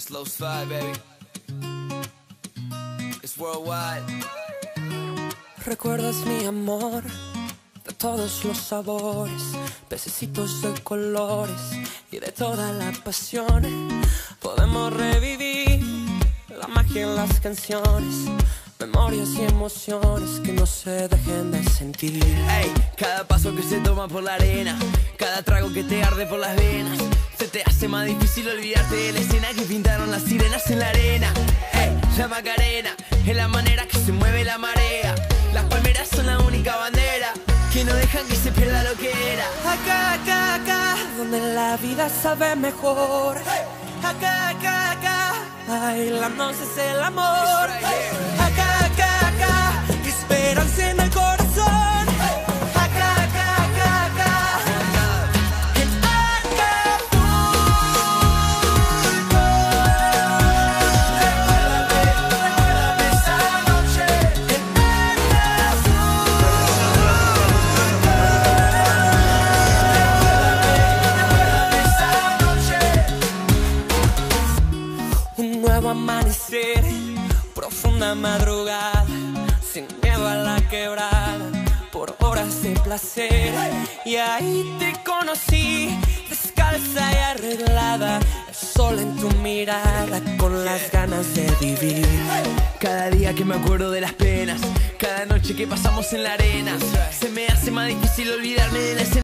Slow slide, baby. It's worldwide. Recuerdas mi amor de todos los sabores, pececitos de colores y de toda la pasión. Podemos revivir la magia en las canciones, memorias y emociones que no se dejen de sentir. Ey, cada paso que se toma por la arena, cada trago que te arde por las venas, se te hace más difícil olvidarte de la escena que pintaron las sirenas en la arena. Ey, la Macarena es la manera que se mueve la marea. Las palmeras son la única bandera que no dejan que se pierda lo que era. Acá, acá, acá, donde la vida sabe mejor. Acá, acá, acá, bailamos es el amor. Acá, acá, acá, esperanza en el corazón. Acá, acá, acá, acá, en Acapulco. Recuérdame esa noche en un nuevo amanecer, profunda madrugada, sin miedo a la quebrada, por horas de placer. Y ahí te conocí, descalza y arreglada, el sol en tu mirada, con las ganas de vivir. Cada día que me acuerdo de las penas, cada noche que pasamos en la arena, se me hace más difícil olvidarme de la escena.